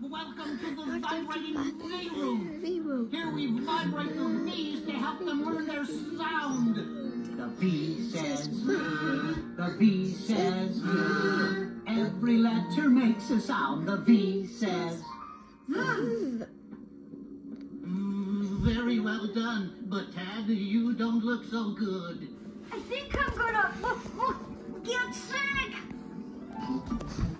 Welcome to the vibrating V-Room. Here we vibrate the V's to help them learn their sound. The V says V, the V says V. Every letter makes a sound. The V says V. Very well done, but Tad, you don't look so good. I think I'm gonna get sick.